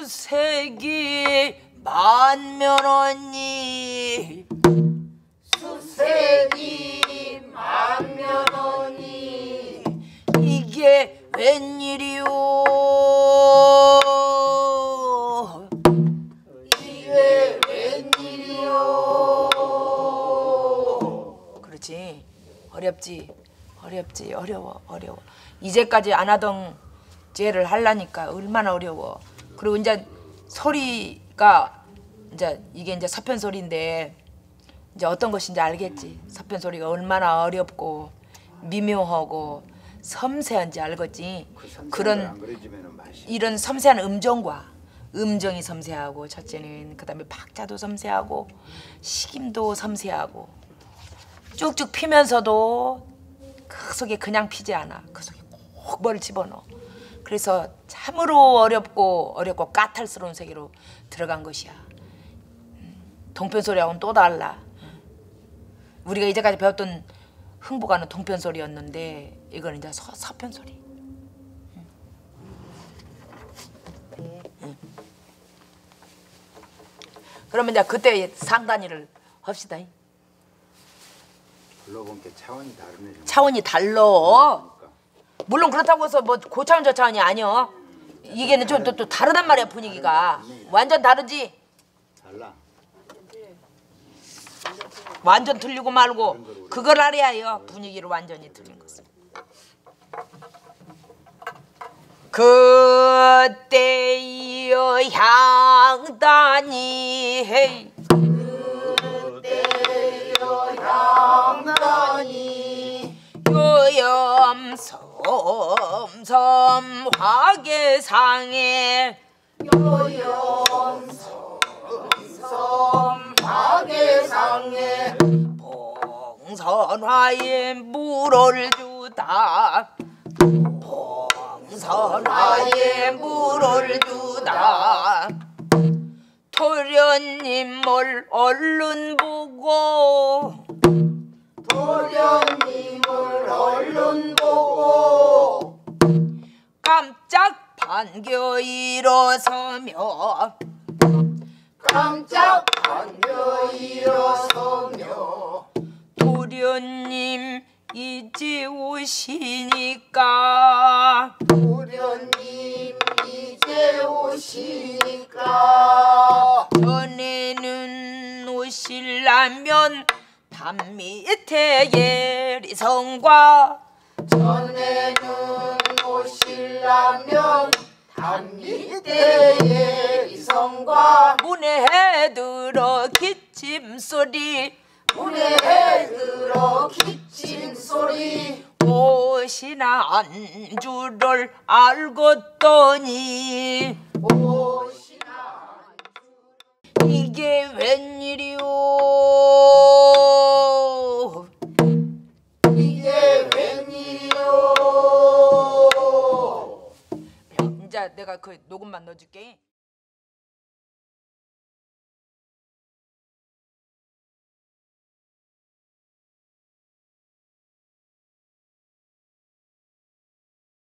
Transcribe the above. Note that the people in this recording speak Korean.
수색이 만면언니 수색이 만면언니 이게 웬일이오 이게 웬일이오. 그렇지. 어렵지. 어려워. 이제까지 안 하던 죄를 하려니까 얼마나 어려워. 그리고 이제 소리가 이제 이게 이제 서편 소리인데 이제 어떤 것인지 알겠지. 서편 소리가 얼마나 어렵고 미묘하고 섬세한지 알겠지. 그런 이런 섬세한 음정과 음정이 섬세하고 첫째는 그다음에 박자도 섬세하고 식임도 섬세하고 쭉쭉 피면서도 그 속에 그냥 피지 않아. 그 속에 꼭 뭘 집어넣어. 그래서 참으로 어렵고 까탈스러운 세계로 들어간 것이야. 동편소리하고는 또 달라. 우리가 이제까지 배웠던 흥부가는 동편소리였는데 이건 이제 서편소리. 그러면 이제 그때 상단위를 합시다. 불러본 게 차원이 다르네. 차원이 달라. 물론 그렇다고 해서 뭐 고차원 저차원이 아니여. 이게는 좀 또 다르단 말이야. 분위기가 완전 다르지. 달라. 완전 틀리고 말고 그걸 알아야요. 분위기를 완전히 틀린 것을. 그때여 향단이 헤이 그때여 향단이 요염섬섬 화계상에 요염섬섬 화계상에 봉선화에 물을 주다 봉선화에 물을 주다 도련님을 얼른 보고 도련님을 얼른 보고 깜짝 반겨 일어서며 깜짝 반겨 일어서며 도련님 이제 오시니까 도련님 이제 오시니까 전에는 오실라면 담 밑에 예리성과 전에는 오실라면 담 밑에 예리성과 문에 들어 기침소리 문에 들어 기침소리 오시나 안 줄을 알겠더니 오시나 이게 웬일이오 이게 웬일이요. 이제 내가 그 녹음만 넣어줄게.